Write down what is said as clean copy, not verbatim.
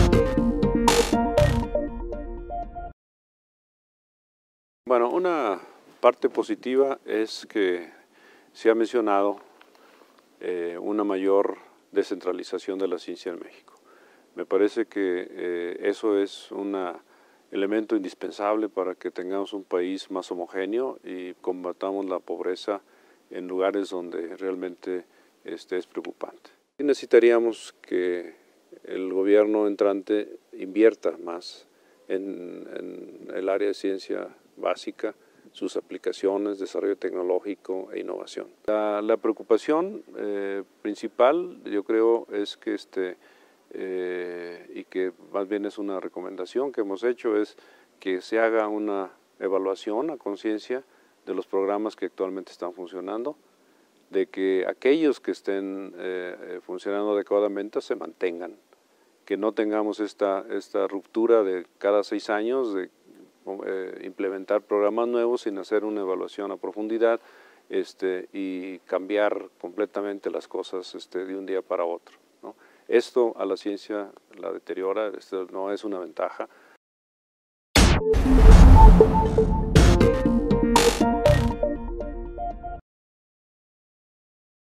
Bueno, una parte positiva es que se ha mencionado una mayor descentralización de la ciencia en México. Me parece que eso es un elemento indispensable para que tengamos un país más homogéneo y combatamos la pobreza en lugares donde realmente es preocupante. Necesitaríamos que el gobierno entrante invierta más en el área de ciencia básica, sus aplicaciones, desarrollo tecnológico e innovación. La preocupación principal, yo creo, es que y que más bien es una recomendación que hemos hecho, es que se haga una evaluación a conciencia de los programas que actualmente están funcionando, de que aquellos que estén funcionando adecuadamente se mantengan, que no tengamos esta ruptura de cada 6 años de implementar programas nuevos sin hacer una evaluación a profundidad y cambiar completamente las cosas de un día para otro, ¿no? Esto a la ciencia la deteriora, esto no es una ventaja.